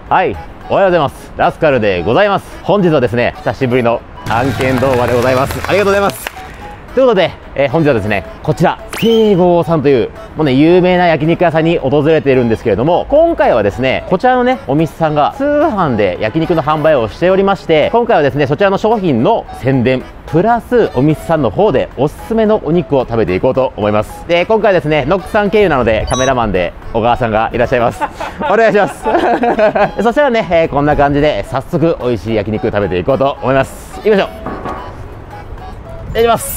はい、おはようございます。ラスカルでございます。本日はですね、久しぶりの案件動画でございます。ありがとうございます。ということで、本日はですね、こちら西郷さんというもうね有名な焼肉屋さんに訪れているんですけれども、今回はですねこちらのねお店さんが通販で焼肉の販売をしておりまして、今回はですねそちらの商品の宣伝プラスお店さんの方でおすすめのお肉を食べていこうと思います。で今回ですねノックさん経由なのでカメラマンで小川さんがいらっしゃいます。お願いしますそしたらね、こんな感じで早速美味しい焼肉食べていこうと思います。行きましょう。お願いします。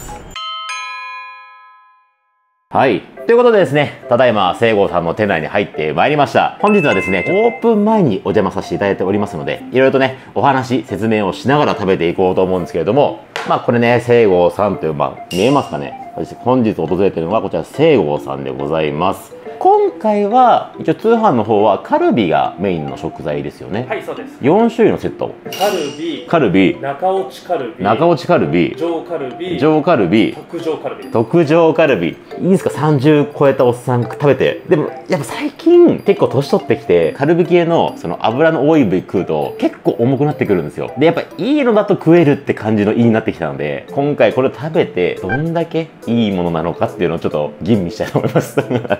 はい。ということでですね、ただいま西郷さんの店内に入ってまいりました。本日はですね、オープン前にお邪魔させていただいておりますので、いろいろとね、お話、説明をしながら食べていこうと思うんですけれども、まあこれね、西郷さんという、見えますかね。本日訪れているのはこちら西郷さんでございます。今回は一応通販の方はカルビがメインの食材ですよね。 はい、そうです。 4種類のセット。 カルビ、中落ちカルビ、上カルビ、特上カルビ、 特上カルビ。いいですか、30超えたおっさん食べて。でもやっぱ最近結構年取ってきてカルビ系のその油の多い部位食うと結構重くなってくるんですよ。でやっぱいいのだと食えるって感じのいいになってきたので、今回これを食べてどんだけいいものなのかっていうのをちょっと吟味したいと思います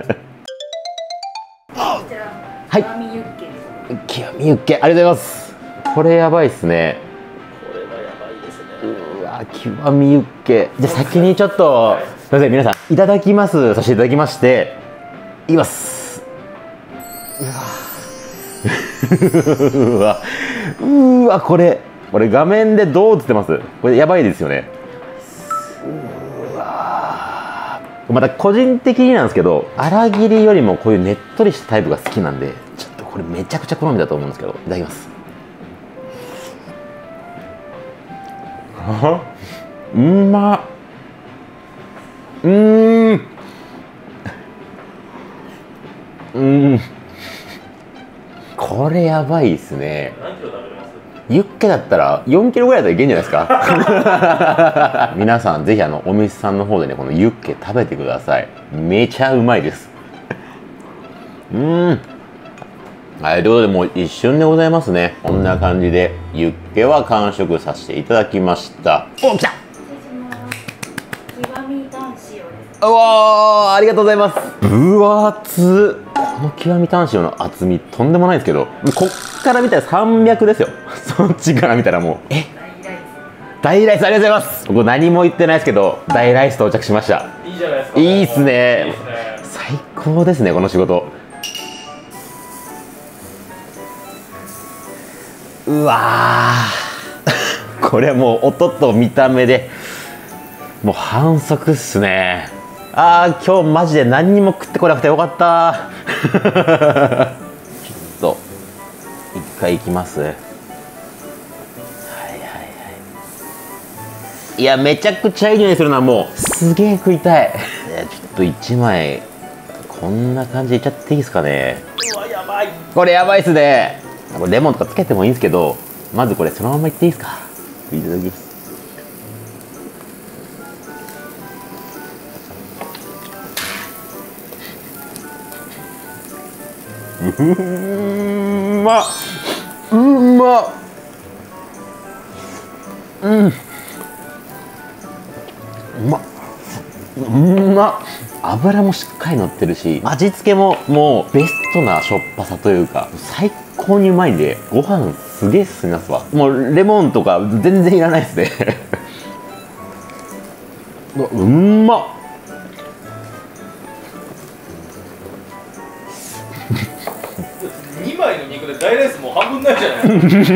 はい、極みユッケ、ありがとうございます。これやばいっすね。 これはやばいですね。 うわ、極みユッケ。じゃあ先にちょっとすいません、皆さんいただきますさせていただきまして、いきます。うわこれ画面でどう映ってます？これやばいですよね。うわ、また個人的になんですけど、粗切りよりもこういうねっとりしたタイプが好きなんで、ちょっとこれめちゃくちゃ好みだと思うんですけど、いただきます。うまっ。これやばいっすね。 何キロ食べれます？ ユッケだったら4キロぐらいだったらいけんじゃないですか皆さんぜひお店さんの方でねこのユッケ食べてください。めちゃうまいですはい、ということでもう一瞬でございますね。こんな感じでユッケは完食させていただきました。お、来た。極みタン塩です。うわー、ありがとうございます。分厚っ。この極みタン塩の厚みとんでもないですけど、こっから見たら300ですよそっちから見たらもう大ライス、ありがとうございます。僕何も言ってないですけど大ライス到着しました。 いいじゃないですか。 いいっすね。最高ですねこの仕事。うわーこれはもう音と見た目でもう反則っすね。あー、今日マジで何にも食ってこなくてよかったちょっと一回いきます。いやめちゃくちゃいい匂いするな。もうすげえ食いたい。ちょっと1枚こんな感じでいっちゃっていいですかね。 うわ、やばい。 これやばいっすね。これレモンとかつけてもいいんですけど、まずこれそのままいっていいですか。いただきます。うまっ。油もしっかり乗ってるし、味付けももうベストなしょっぱさというか最高にうまいんで、ご飯すげえ進みますわ。もうレモンとか全然いらないですねうんまっ 2枚の肉で大ライスもう半分ないじゃない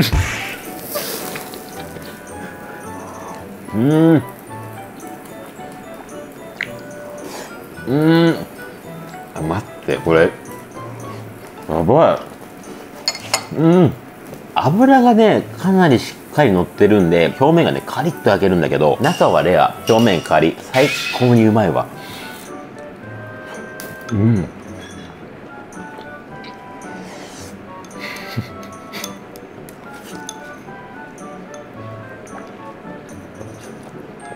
待って、これやばい。油がねかなりしっかり乗ってるんで、表面がねカリッと焼けるんだけど中はレア、表面カリ、最高にうまいわ。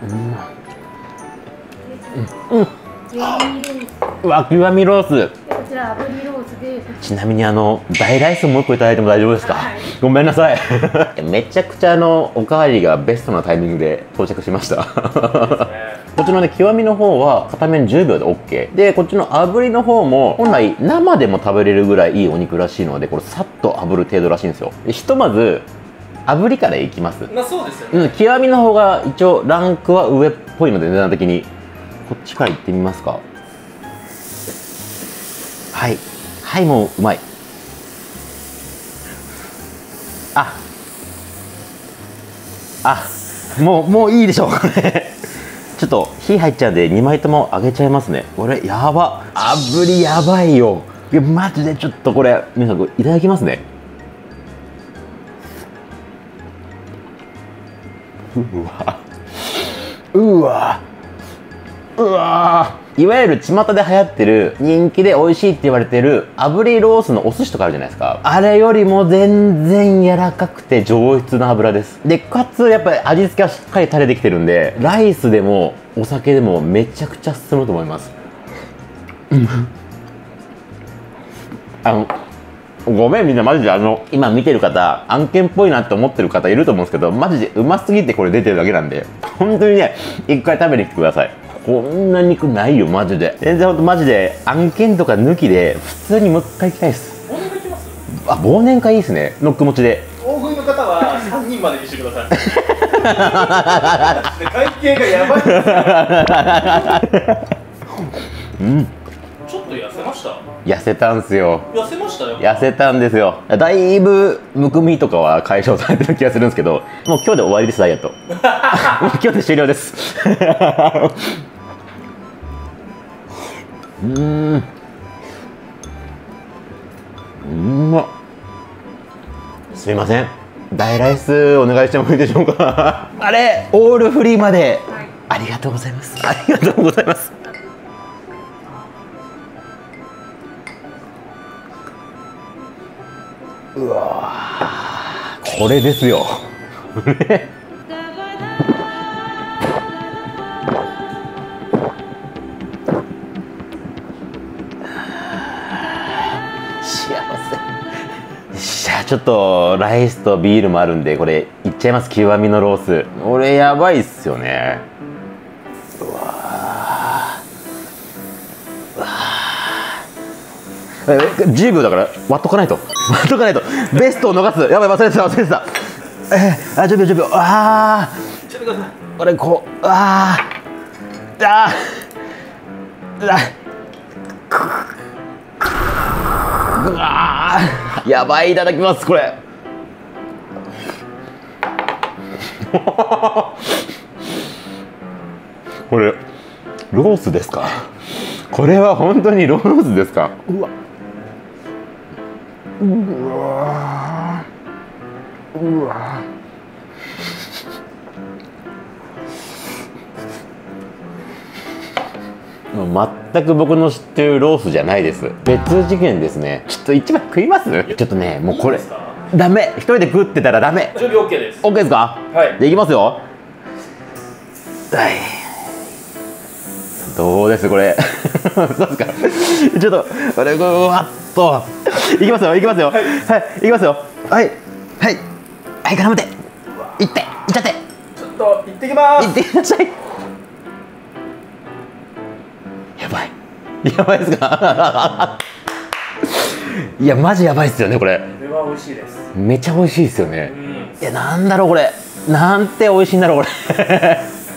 うわ、極みロース。 ちら炙りロースで。 ちなみに大ライスもう一個いただいても大丈夫ですか？ はい、 ごめんなさい。めちゃくちゃおかわりがベストなタイミングで到着しました。こっちのね、極みの方は片面10秒で OK で、こっちの炙りの方も本来生でも食べれるぐらいいいお肉らしいので、これさっと炙る程度らしいんですよ。でひとまず炙りからいきます。 まあそうですよね。 極みの方が一応ランクは上っぽいので、値段的にこっちからいってみますか。はいはい、もううまい。もういいでしょう。ちょっと火入っちゃうんで2枚とも揚げちゃいますね。これやば、炙りやばいよ。いやマジでちょっとこれ皆さん、これいただきますね。うわいわゆる巷で流行ってる人気で美味しいって言われてる炙りロースのお寿司とかあるじゃないですか。あれよりも全然柔らかくて上質な油です。でかつやっぱり味付けはしっかりタレできてるんで、ライスでもお酒でもめちゃくちゃ進むと思います。ごめん、みんなマジで今見てる方案件っぽいなって思ってる方いると思うんですけど、マジでうますぎてこれ出てるだけなんで、本当にね一回食べに来てください。こんな肉ないよマジで。全然ほんとマジで案件とか抜きで普通にもう一回行きたいです。 忘年会行きます？ 忘年会いいですね。ノック持ちで大食いの方は3人までにしてください。会計がやばいです。ちょっと痩せました？ 痩せたんすよ。 痩せましたよ。 痩せたんですよ。だいぶむくみとかは解消されてる気がするんですけど、もう今日で終わりです、ダイエット。もう今日で終了です。うまっ。すいません、大ライスお願いしてもいいでしょうか。あれオールフリーまで、はい、ありがとうございます。ありがとうございます。うわー、これですよ。幸せ。じゃあちょっとライスとビールもあるんで、これいっちゃいます。極みのロース、これやばいっすよね。うわー、10秒だから割っとかないと、割っとかないと。ベストを逃す。やばい、忘れてた忘れてた。10秒10秒。ああ、 ちょっとください。 これこう、やばい、いただきますこれ。これロースですか？これは本当にロースですか？うわうわ、全く僕の知ってるロースじゃないです。別次元ですね。ちょっと一枚食います？ちょっとね、もうこれダメ。一人で食ってたらダメ。 準備 OK です。 OK ですか？ はい。 でいきますよ。はい。どうですこれ？そうですか。ちょっとこれうわっといきますよ、いきますよ。はい、はい、いきますよ。はいはいはい、絡めていって、いっちゃって。 ちょっと行ってきます。 いってください。やばい、やばいですか？いやマジやばいっすよねこれ。 これは美味しいです。 めちゃ美味しいですよね。いや、なんだろうこれ、なんて美味しいんだろうこれ。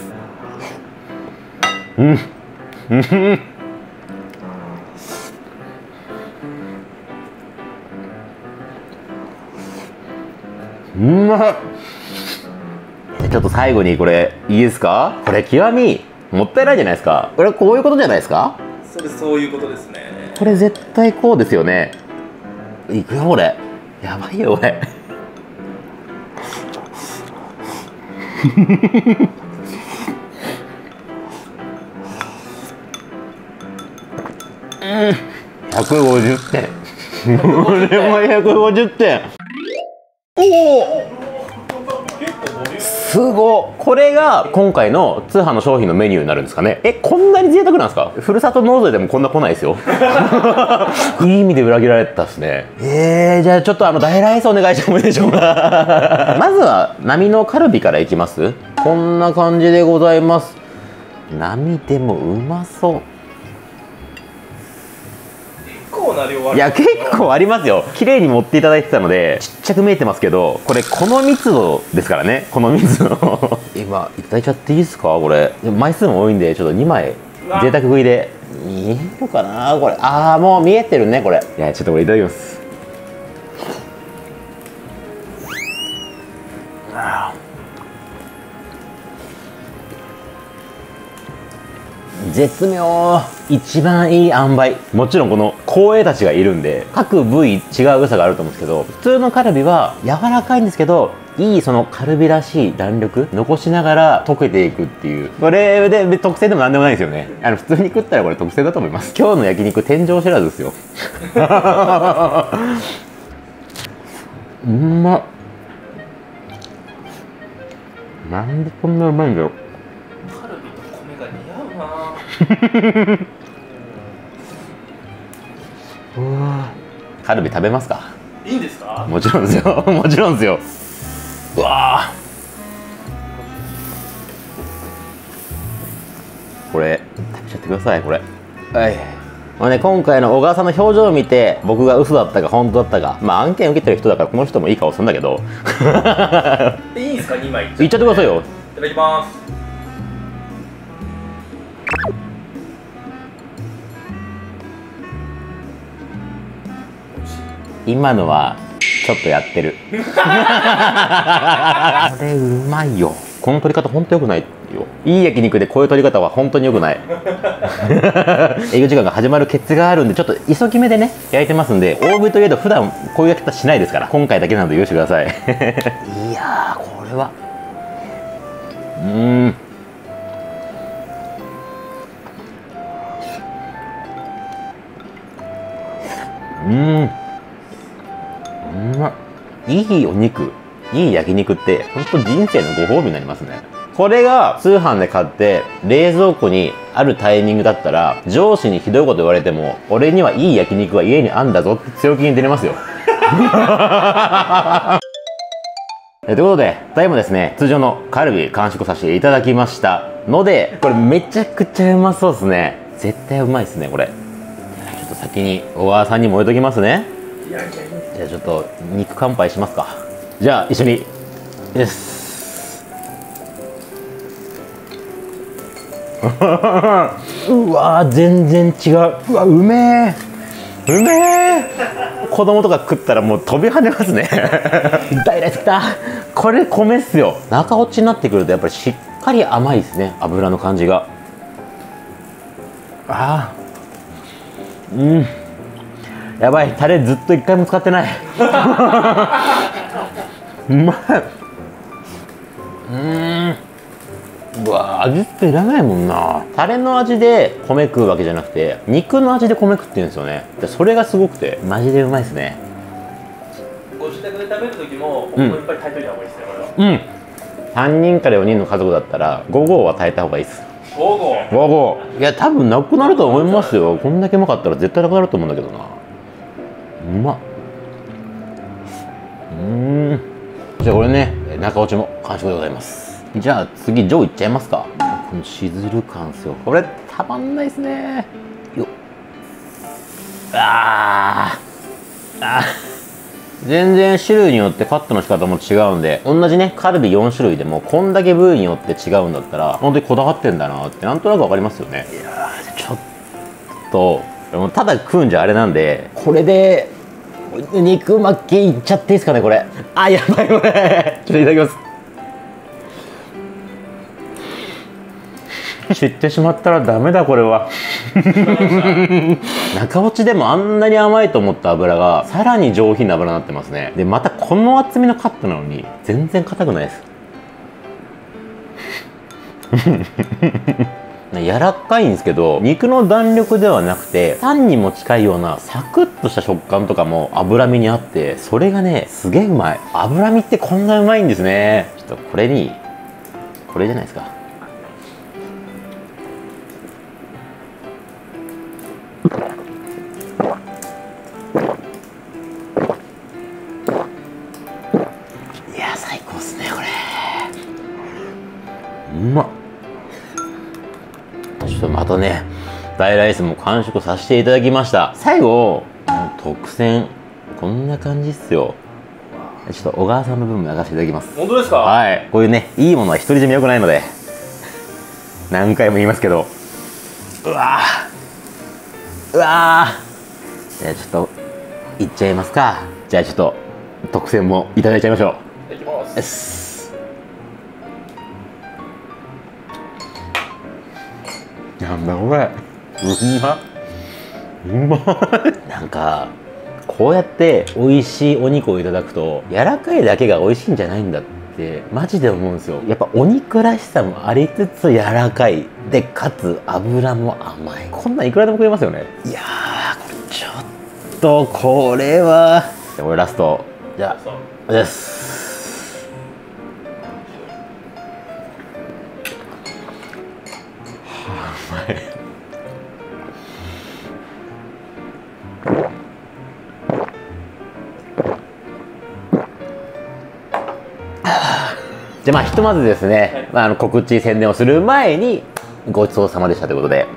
うまっ。ちょっと最後にこれいいですか？これ極みもったいないじゃないですか。これこういうことじゃないですか？ そういうことですね。 これ絶対こうですよね。いくよこれ、やばいよこれ。150点。これも150点。おお、すごい。これが今回の通販の商品のメニューになるんですかね。こんなに贅沢なんですか？ふるさと納税でもこんな来ないですよ。いい意味で裏切られたですね。じゃあちょっと大ライスお願いしてもいいでしょうか。まずは波のカルビからいきます。こんな感じでございます。波でもうまそう。いや結構ありますよ。綺麗に盛っていただいてたのでちっちゃく見えてますけど、これこの密度ですからね。この密度今いただいちゃっていいですか？これ枚数も多いんでちょっと2枚贅沢食いで見えるのかなこれ。もう見えてるねこれ。いやちょっとこれいただきます。絶妙。一番いい塩梅。もちろんこの光栄たちがいるんで各部位違う良さがあると思うんですけど、普通のカルビは柔らかいんですけど、いいそのカルビらしい弾力残しながら溶けていくっていう、これで特製でもなんでもないんですよね。普通に食ったらこれ特製だと思います。今日の焼肉天井知らずですよ。うまっ。なんでこんなうまいんだろう。 カルビと米が似合うな。 うわ、カルビ食べますか？ いいんですか？ もちろんですよ。もちろんですよ。うわー、これ食べちゃってください。これはい。今回の小川さんの表情を見て僕が嘘だったか本当だったか、案件受けてる人だからこの人もいい顔するんだけどいいんですか？2枚いっちゃってくださいよ。 いただきます。 今のはちょっとやってる。これうまいよ。この取り方本当良くないよ。いい焼肉でこういう取り方は本当に良くない。営業時間が始まるケツがあるんでちょっと急ぎ目でね焼いてますんで、大食いといえど普段こういう焼き方しないですから、今回だけなので許してください。いやーこれはいいお肉、いい焼肉って本当人生のご褒美になりますね。これが通販で買って冷蔵庫にあるタイミングだったら、上司にひどいこと言われても俺にはいい焼肉は家にあんだぞって強気に出れますよ。ということで2人もですね、通常のカルビ完食させていただきましたので、これめちゃくちゃうまそうですね。絶対うまいですねこれ。ちょっと先に小川さんにも置いときますね。じゃあちょっと肉乾杯しますか。じゃあ一緒にです。うわー全然違う。うわうめえうめえ。子供とか食ったらもう飛び跳ねますね。大好きだ。これ米っすよ。中落ちになってくるとやっぱりしっかり甘いですね、油の感じが。やばい、タレずっと一回も使ってない。うまい。うわ味付けいらないもんな。タレの味で米食うわけじゃなくて肉の味で米食ってるんですよね。でそれがすごくてマジでうまいですね。 ご自宅で食べる時もお米いっぱい炊いといた方がいいですね、これは。 3人から4人の家族だったら5合は炊いた方がいいです。 5合 5合。いや多分なくなると思いますよ。こんだけうまかったら絶対なくなると思うんだけどな。うまっ。じゃあこれね、中落ちも完食でございます。じゃあ次上いっちゃいますか。このしずる感ですよ。これたまんないですね。よっ。全然種類によってカットの仕方も違うんで、同じねカルビ4種類でもこんだけ部位によって違うんだったら本当にこだわってんだなってなんとなく分かりますよね。いやーちょっともうただ食うんじゃあれなんで、これで肉巻きいっちゃっていいですかねこれ。やばいこれ。ちょっといただきます。知ってしまったらダメだこれは。中落ちでもあんなに甘いと思った油がさらに上品な油になってますね。でまたこの厚みのカットなのに全然硬くないです。柔らかいんですけど肉の弾力ではなくてタンにも近いようなサクッとした食感とかも脂身にあって、それがねすげえうまい。脂身ってこんなうまいんですね。ちょっとこれにこれじゃないですか。いや最高っすねこれ。うまっ。ちょっとまたね大ライスも完食させていただきました。最後特選こんな感じっすよ。ちょっと小川さんの分も焼かせていただきます。 本当ですか？ はい、こういうねいいものは独り占め良くないので何回も言いますけど、うわーうわー、じゃあちょっといっちゃいますか。じゃあちょっと特選もいただいちゃいましょう。 いきます。 よし。なんだこれ、うまい。なんかこうやって美味しいお肉をいただくと柔らかいだけが美味しいんじゃないんだってマジで思うんですよ。やっぱお肉らしさもありつつ柔らかいで、かつ脂も甘い。こんなんいくらでも食えますよね。いやーこれちょっとこれはこれラストじゃあです。うまい。じゃあまあひとまずですね、告知宣伝をする前にごちそうさまでしたということで。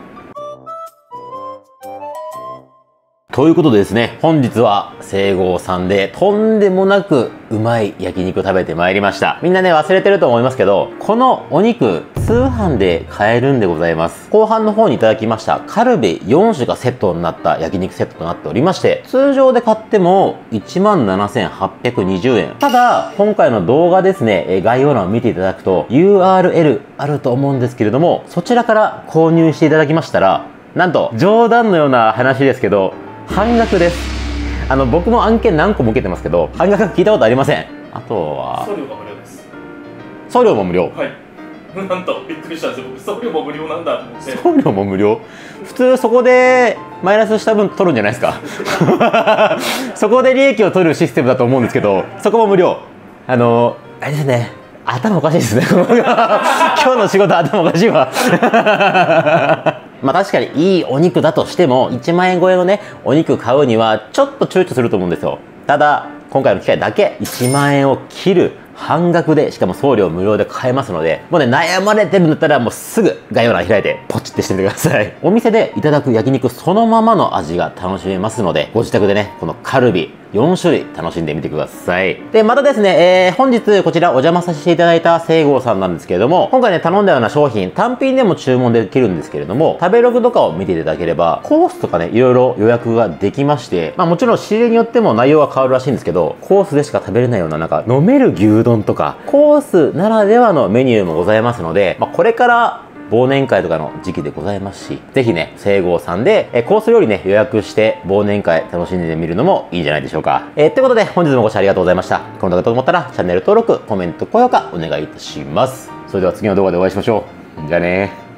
ということでですね、本日は西郷さんでとんでもなくうまい焼肉食べてまいりました。みんなね忘れてると思いますけど、このお肉通販で買えるんでございます。後半の方にいただきましたカルビ4種がセットになった焼肉セットとなっておりまして、通常で買っても 17,820 円。ただ今回の動画ですね、概要欄を見ていただくと URL あると思うんですけれども、そちらから購入していただきましたら、なんと冗談のような話ですけど半額です。僕も案件何個も受けてますけど半額聞いたことありません。あとは送料が無料です。 送料も無料。 はい。なんとびっくりしたんですよ。僕送料も無料なんだと思って。 送料も無料。普通そこでマイナスした分取るんじゃないですか。そこで利益を取るシステムだと思うんですけど、そこも無料。あれですね、頭おかしいですね。今日の仕事頭おかしいわ。まあ確かにいいお肉だとしても1万円超えのねお肉買うにはちょっと躊躇すると思うんですよ。ただ今回の機会だけ1万円を切る半額で、しかも送料無料で買えますので、もうね悩まれてるんだったらもうすぐ概要欄開いてポチってしてみてください。お店でいただく焼肉そのままの味が楽しめますので、ご自宅でねこのカルビ4種類楽しんでみてください。でまたですね、本日こちらお邪魔させていただいた西郷さんなんですけれども、今回ね頼んだような商品単品でも注文できるんですけれども、食べログとかを見ていただければコースとかねいろいろ予約ができまして、まあもちろん仕入れによっても内容は変わるらしいんですけど、コースでしか食べれないようななんか飲める牛丼とかコースならではのメニューもございますので、まあ、これから忘年会とかの時期でございますし、ぜひね西郷さんでコース料理ね予約して忘年会楽しんでみるのもいいんじゃないでしょうか。ということで本日もご視聴ありがとうございました。この動画と思ったらチャンネル登録、コメント、高評価お願いいたします。それでは次の動画でお会いしましょう。じゃあねー。